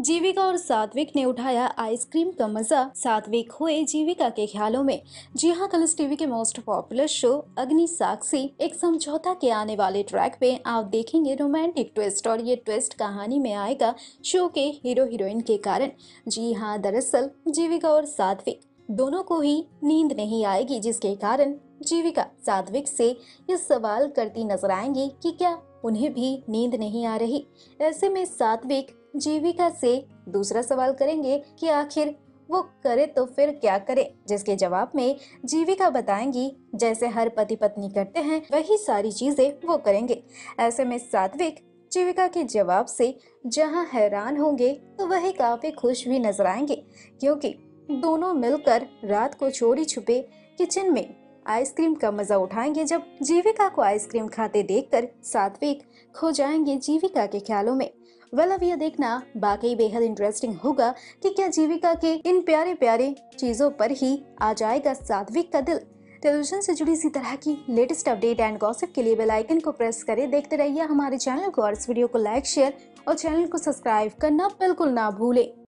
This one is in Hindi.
जीविका और सात्विक ने उठाया आइसक्रीम का मजा, सात्विक हुए जीविका के ख्यालों में। जी हाँ, कलर्स टीवी के most popular show Agni Sakshi एक समझौता के आने वाले ट्रैक पे आप देखेंगे रोमांटिक ट्विस्ट, और ये ट्विस्ट कहानी में आएगा शो के हीरो हीरोइन के कारण। जी हाँ, दरअसल जीविका और सात्विक दोनों को ही नींद नहीं आएगी, जिसके कारण जीविका सात्विक से ये सवाल करती नजर आएंगी कि क्या उन्हें भी नींद नहीं आ रही। ऐसे में सात्विक जीविका से दूसरा सवाल करेंगे कि आखिर वो करे तो फिर क्या करे, जिसके जवाब में जीविका बताएंगी जैसे हर पति पत्नी करते हैं वही सारी चीजें वो करेंगे। ऐसे में सात्विक जीविका के जवाब से जहां हैरान होंगे तो वही काफी खुश भी नजर आएंगे, क्योंकि दोनों मिलकर रात को चोरी छुपे किचन में आइसक्रीम का मजा उठाएंगे। जब जीविका को आइसक्रीम खाते देखकर सात्विक खो जाएंगे जीविका के ख्यालों में। अब यह देखना बाकी बेहद इंटरेस्टिंग होगा कि क्या जीविका के इन प्यारे प्यारे चीजों पर ही आ जाएगा सात्विक का दिल। टेलीविजन से जुड़ी इसी तरह की लेटेस्ट अपडेट एंड गॉसिप के लिए बेल आइकन को प्रेस करें। देखते रहिए हमारे चैनल को और इस वीडियो को लाइक, शेयर और चैनल को सब्सक्राइब करना बिल्कुल ना भूलें।